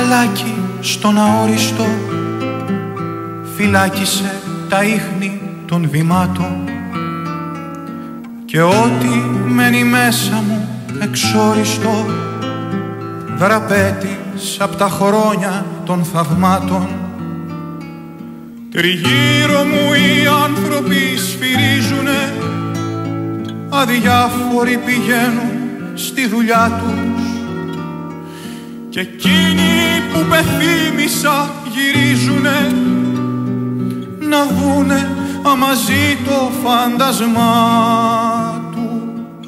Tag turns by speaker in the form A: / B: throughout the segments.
A: μπουκαλάκι στον αόριστο φυλάκισε τα ίχνη των βημάτων και ό,τι μένει μέσα μου εξόριστο δραπέτης απ' τα χρόνια των θαυμάτων. Τριγύρω μου οι άνθρωποι σφυρίζουνε, αδιάφοροι πηγαίνουν στη δουλειά τους και εκείνοι που πεθύμησα γυρίζουνε να δούνε αμαζί το φάντασμά τους.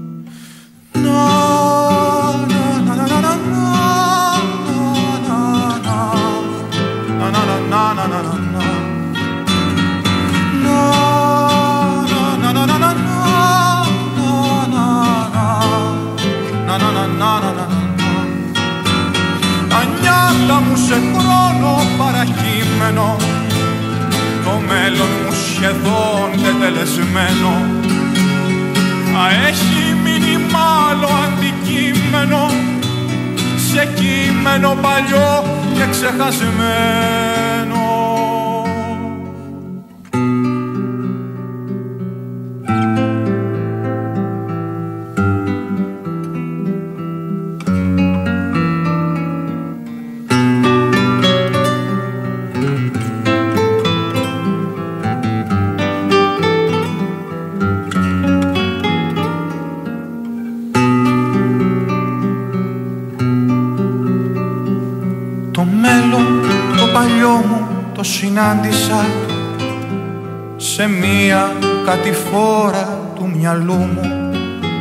A: Τα νιάτα μου σε χρόνο παρακείμενο, το μέλλον μου σχεδόν τετελεσμένο, θα έχει μείνει μάλλον αντικείμενο σε κείμενο παλιό και ξεχασμένο. Το συνάντησα σε μία κατηφόρα του μυαλού μου.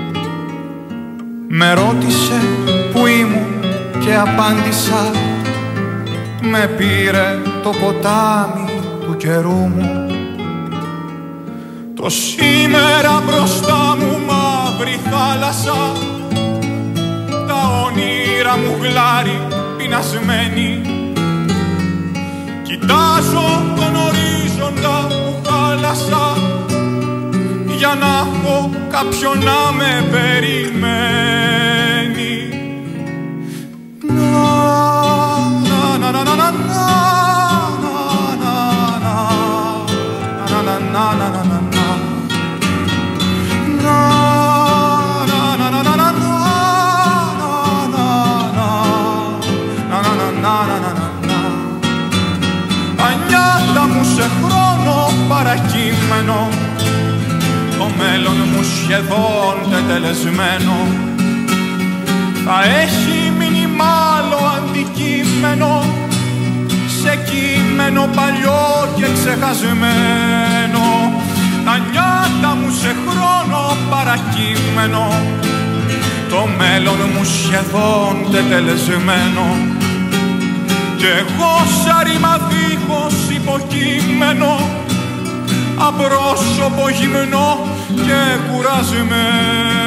A: Με ρώτησε που ήμουν και απάντησα, με πήρε το ποτάμι του καιρού μου. Το σήμερα μπροστά μου μαύρη θάλασσα, τα όνειρα μου γλάρι πεινασμένη. Κοιτάζω τον ορίζοντα που χάλασα για να έχω κάποιον να με περιμένει. Σε χρόνο παρακείμενο, το μέλλον μου σχεδόν τετελεσμένο, θα έχει μείνει μάλλον αντικείμενο σε κείμενο παλιό και ξεχασμένο. Τα νιάτα μου σε χρόνο παρακείμενο, το μέλλον μου σχεδόν τετελεσμένο, κι εγώ σαν ρήμα δίχως υποκείμενο, απρόσωπο γυμνό και κουρασμένο.